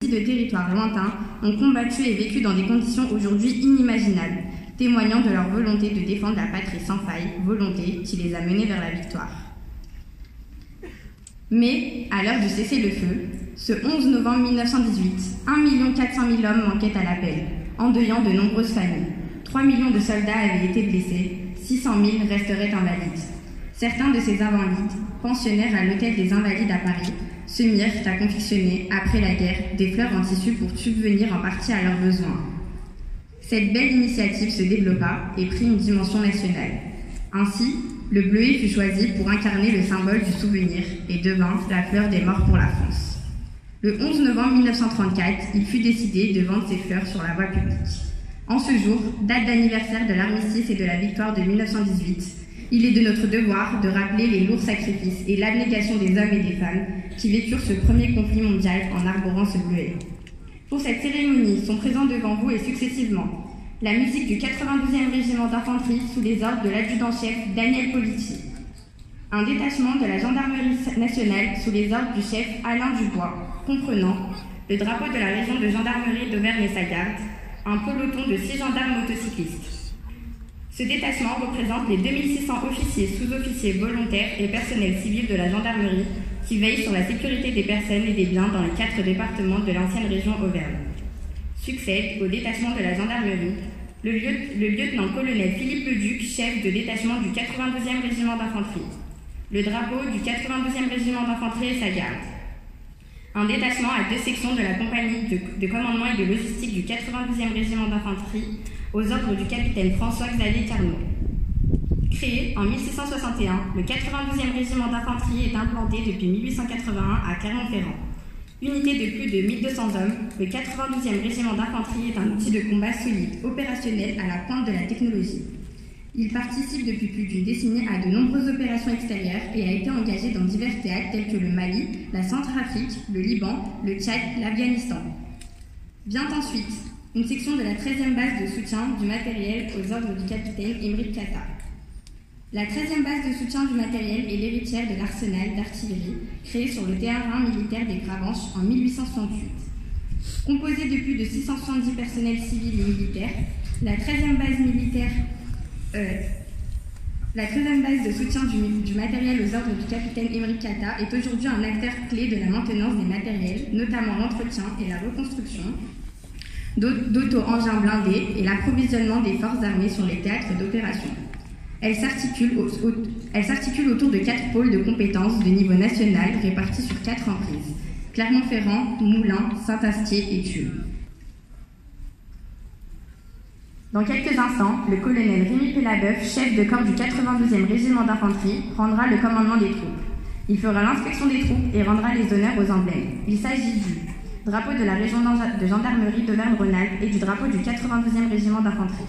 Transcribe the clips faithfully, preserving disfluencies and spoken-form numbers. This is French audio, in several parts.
de territoires lointains ont combattu et vécu dans des conditions aujourd'hui inimaginables, témoignant de leur volonté de défendre la patrie sans faille, volonté qui les a menés vers la victoire. Mais, à l'heure du cessez-le-feu, ce onze novembre mille neuf cent dix-huit, un million quatre cent mille hommes manquaient à l'appel, endeuillant de nombreuses familles. trois millions de soldats avaient été blessés, six cent mille resteraient invalides. Certains de ces invalides, pensionnaires à l'hôtel des Invalides à Paris, se mirent à confectionner, après la guerre, des fleurs en tissu pour subvenir en partie à leurs besoins. Cette belle initiative se développa et prit une dimension nationale. Ainsi, le bleuet fut choisi pour incarner le symbole du souvenir et devint la fleur des morts pour la France. Le onze novembre mille neuf cent trente-quatre, il fut décidé de vendre ces fleurs sur la voie publique. En ce jour, date d'anniversaire de l'armistice et de la victoire de mille neuf cent dix-huit, il est de notre devoir de rappeler les lourds sacrifices et l'abnégation des hommes et des femmes qui vécurent ce premier conflit mondial en arborant ce bleuet. Pour cette cérémonie sont présents devant vous et successivement la musique du quatre-vingt-douzième régiment d'infanterie sous les ordres de l'adjudant-chef Daniel Politi, un détachement de la gendarmerie nationale sous les ordres du chef Alain Dubois, comprenant le drapeau de la région de gendarmerie d'Auvergne et sa garde, un peloton de six gendarmes motocyclistes. Ce détachement représente les deux mille six cents officiers, sous-officiers volontaires et personnels civils de la gendarmerie qui veillent sur la sécurité des personnes et des biens dans les quatre départements de l'ancienne région Auvergne. Succède au détachement de la gendarmerie le, lieu, le lieutenant-colonel Philippe Leduc, chef de détachement du quatre-vingt-douzième régiment d'infanterie. Le drapeau du quatre-vingt-douzième régiment d'infanterie et sa garde. Un détachement à deux sections de la compagnie de, de commandement et de logistique du quatre-vingt-douzième régiment d'infanterie aux ordres du capitaine François-Xavier Carnot. Créé en mille six cent soixante et un, le quatre-vingt-douzième régiment d'infanterie est implanté depuis mille huit cent quatre-vingt-un à Clermont-Ferrand. Unité de plus de mille deux cents hommes, le quatre-vingt-douzième régiment d'infanterie est un outil de combat solide, opérationnel à la pointe de la technologie. Il participe depuis plus d'une décennie à de nombreuses opérations extérieures et a été engagé dans divers théâtres tels que le Mali, la Centrafrique, le Liban, le Tchad, l'Afghanistan. Vient ensuite une section de la treizième base de soutien du matériel aux ordres du capitaine Émeric Cata. La treizième base de soutien du matériel est l'héritière de l'arsenal d'artillerie créé sur le terrain militaire des Gravenches en mille huit cent soixante-huit. Composée de plus de six cent soixante-dix personnels civils et militaires, la treizième base militaire euh, la treizième base de soutien du, du matériel aux ordres du capitaine Émeric Cata est aujourd'hui un acteur clé de la maintenance des matériels, notamment l'entretien et la reconstruction d'auto-engins blindés et l'approvisionnement des forces armées sur les théâtres d'opération. Elle s'articule, au, au, elle s'articule autour de quatre pôles de compétences de niveau national répartis sur quatre emprises: Clermont-Ferrand, Moulins, Saint-Astier et Tulle. Dans quelques instants, le colonel Rémy Pellabeuf, chef de corps du quatre-vingt-douzième régiment d'infanterie, prendra le commandement des troupes. Il fera l'inspection des troupes et rendra les honneurs aux emblèmes. Il s'agit du drapeau de la région de gendarmerie d'Auvergne-Rhône-Alpes et du drapeau du quatre-vingt-douzième régiment d'infanterie.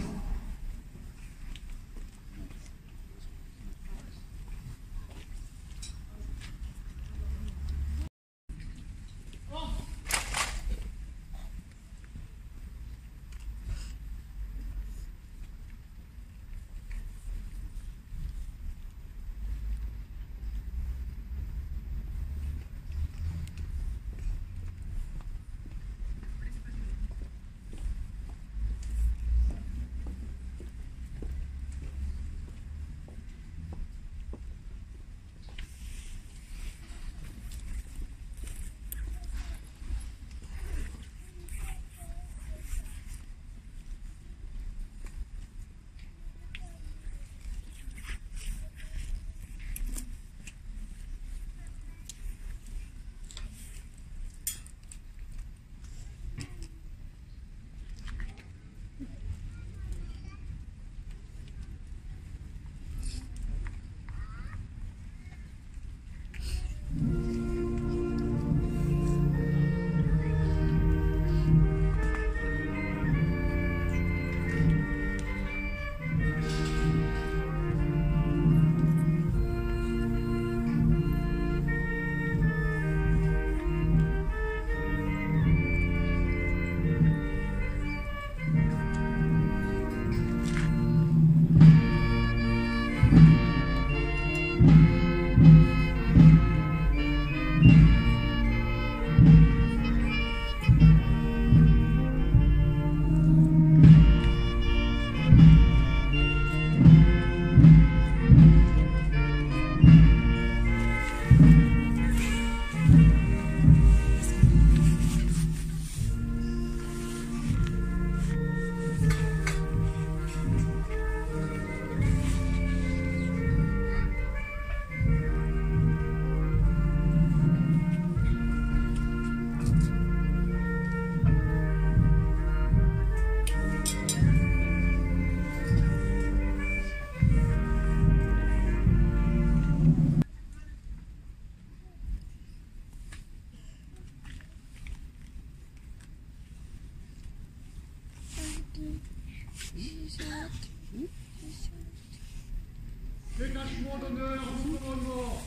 Détachement d'honneur au commandement.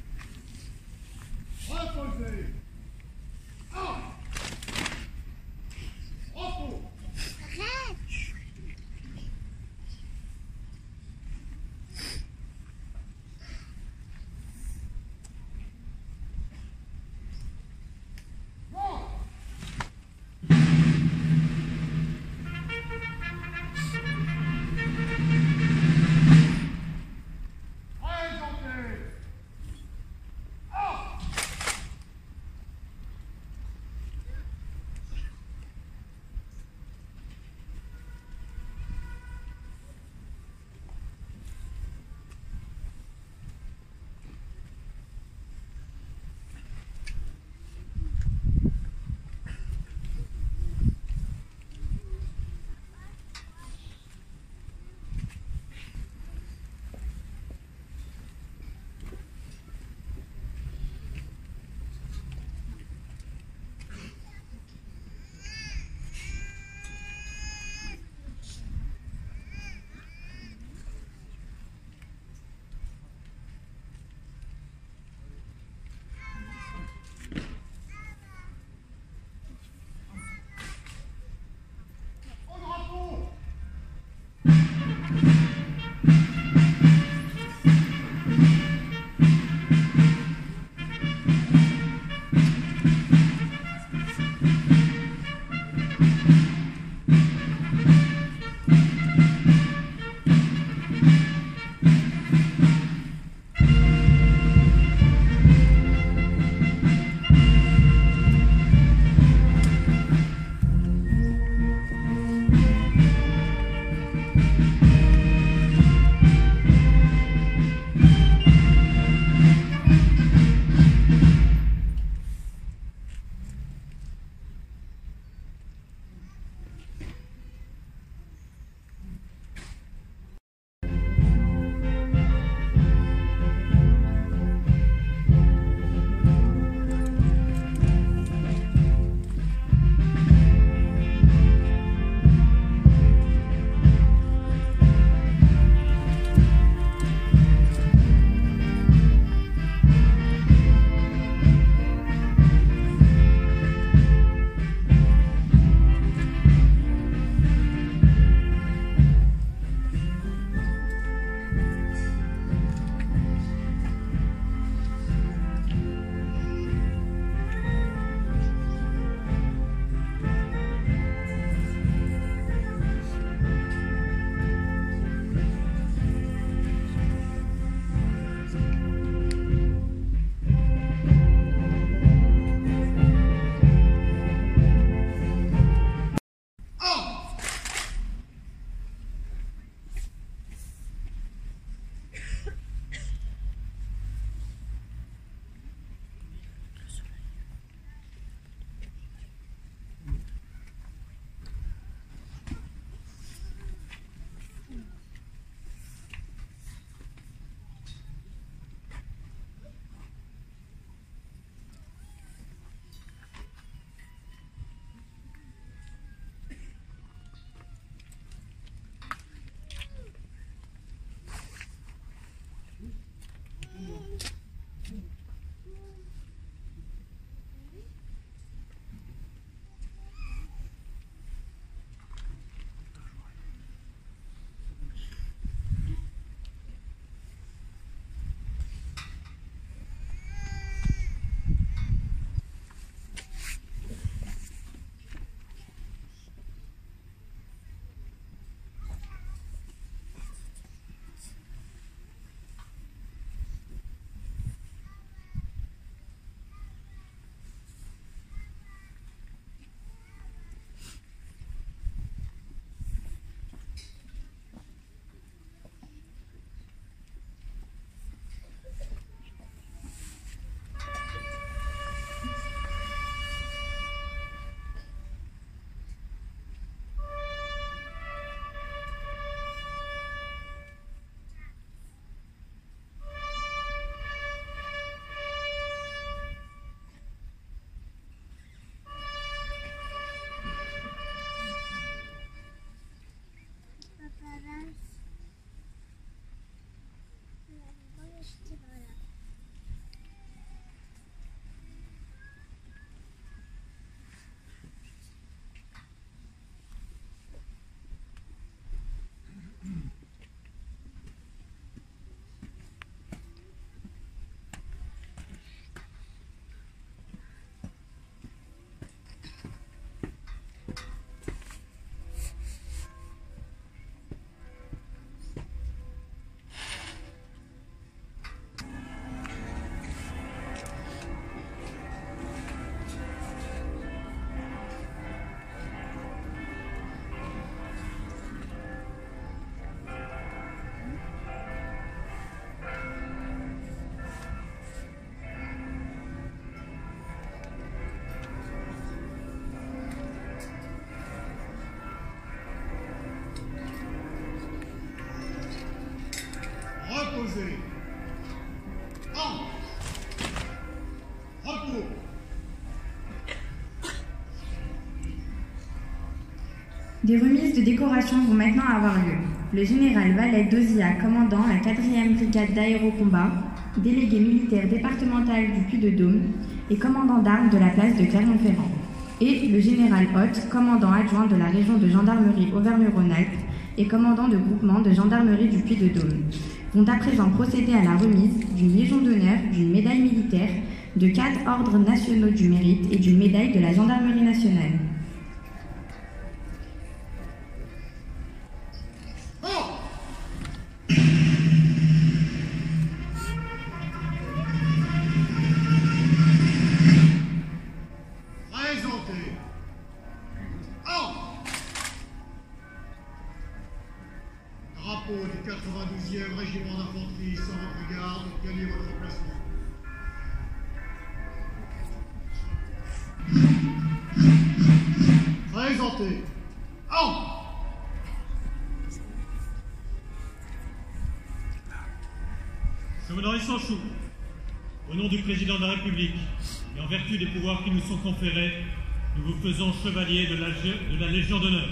Reposez. Ah. Repos. Arrête. Disposez. En. Repos. Des remises de décoration vont maintenant avoir lieu. Le général Vallet Dozia, commandant la quatrième brigade d'aérocombat, délégué militaire départemental du Puy-de-Dôme et commandant d'armes de la place de Clermont-Ferrand, et le général Hoth, commandant adjoint de la région de gendarmerie Auvergne-Rhône-Alpes et commandant de groupement de gendarmerie du Puy-de-Dôme, vont à présent procéder à la remise d'une Légion d'honneur, d'une médaille militaire, de quatre ordres nationaux du mérite et d'une médaille de la gendarmerie nationale. Drapeau du quatre-vingt-douzième régiment d'infanterie sans votre garde, gagnez votre emplacement. Présentez. En. Commandant Sanchou, au nom du président de la République et en vertu des pouvoirs qui nous sont conférés, nous vous faisons chevalier de la, de la Légion d'honneur.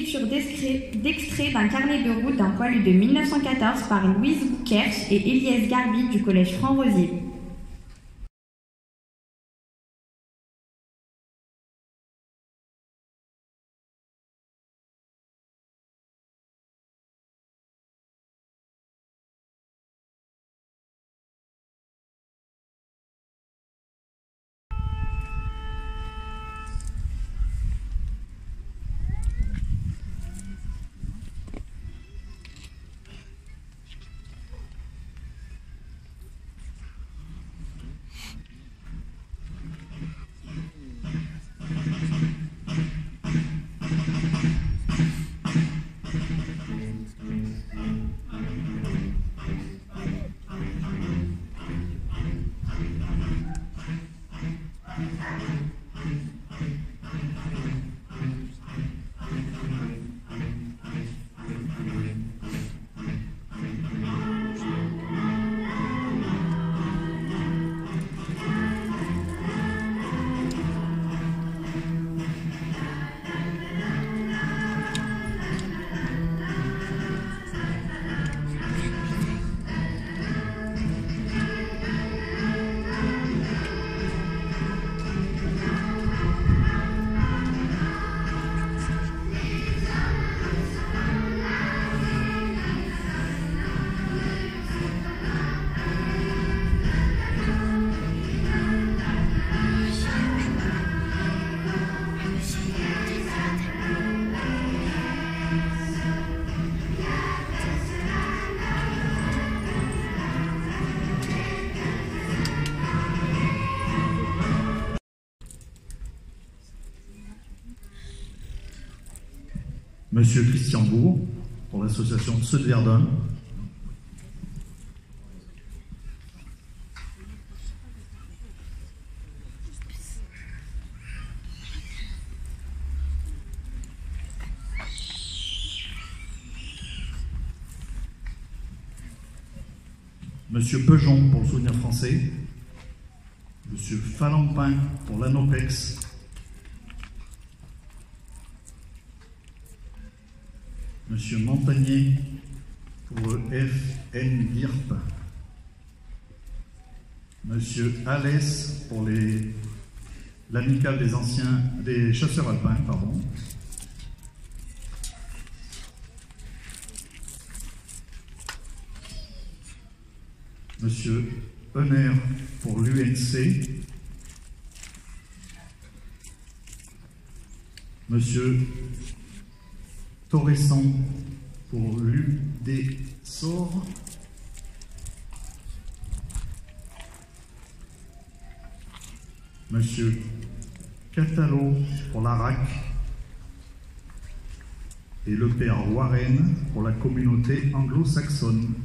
lecture d'extrait d'un carnet de route d'un poilu de mille neuf cent quatorze par Louise Kersch et Éliès Garbi du collège Franc-Rosier. Monsieur Christian Bourg, pour l'association Ceux de Verdun. Monsieur Peugeon pour le Souvenir français. Monsieur Falampin pour l'Anopex. Monsieur Montagnier pour le F N G I R P. Monsieur Alès pour les l'amicale des anciens des chasseurs alpins, pardon. Monsieur Henner pour l'U N C. Monsieur Torresson pour l'U D S O R. Monsieur Catalo pour l'A R A C. Et le père Warren pour la communauté anglo-saxonne.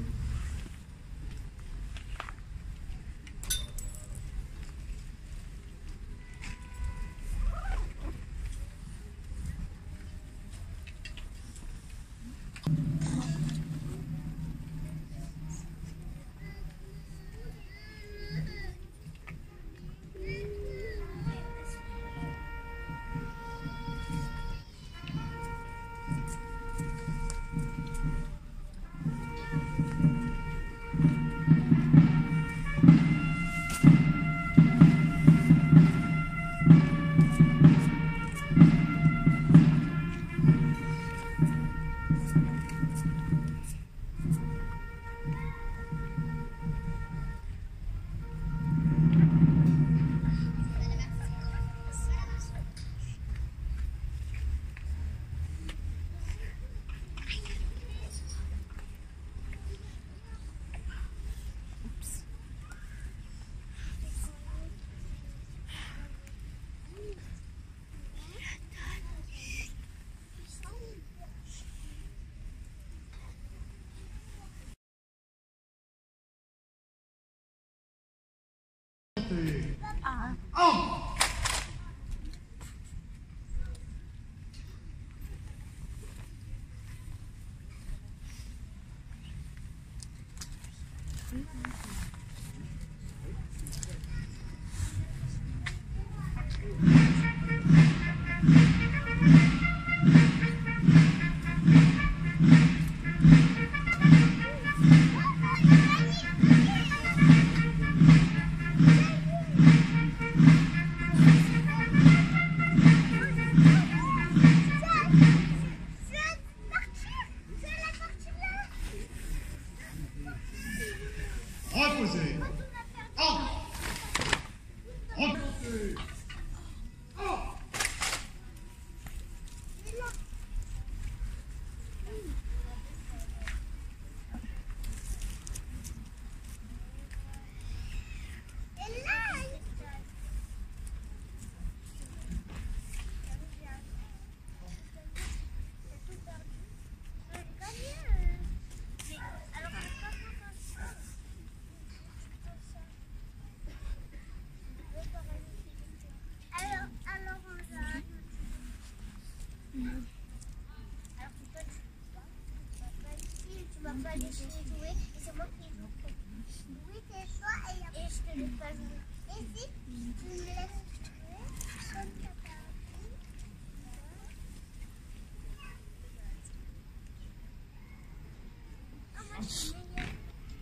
Ah. Oh. disposés. En Remontez. En Pas laisser jouer, et c'est moi qui joue. Oui, c'est toi et, et je te laisse pas jouer. Et si tu me laisses jouer, comme ça t'a appris. Ah, moi je suis meilleure.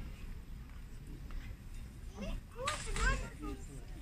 Mais quoi, c'est moi le fond.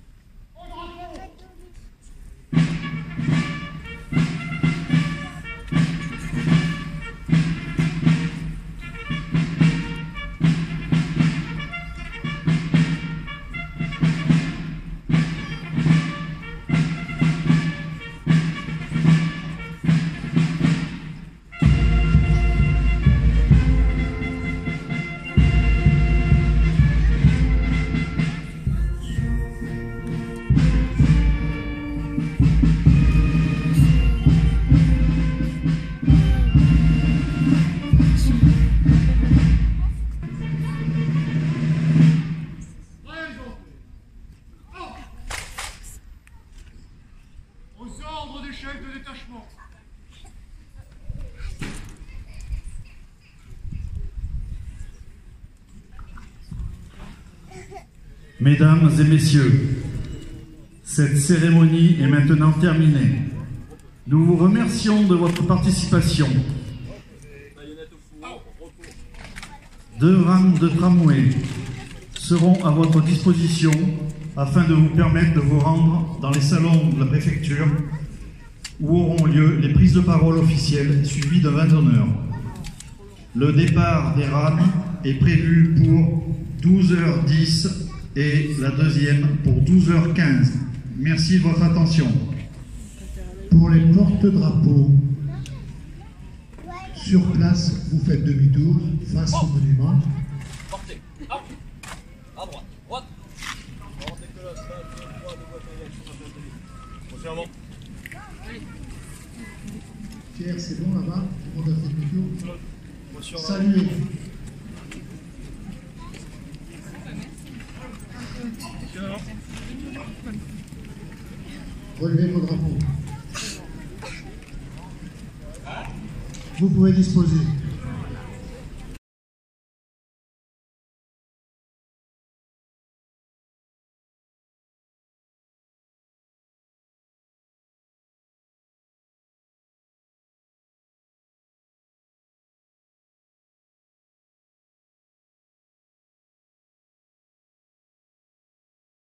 chef de détachement. Mesdames et messieurs, cette cérémonie est maintenant terminée. Nous vous remercions de votre participation. Deux rames de tramway seront à votre disposition afin de vous permettre de vous rendre dans les salons de la préfecture où auront lieu les prises de parole officielles suivies d'un vin d'honneur. Le départ des rames est prévu pour douze heures dix et la deuxième pour douze heures quinze. Merci de votre attention. Pour les porte-drapeaux, sur place, vous faites demi-tour face au monument. Portez. Hop. À droite. Droite. Pierre, c'est bon là-bas? Tout le monde a fait demi-tour. Saluez. Relevez vos drapeaux. Vous pouvez disposer.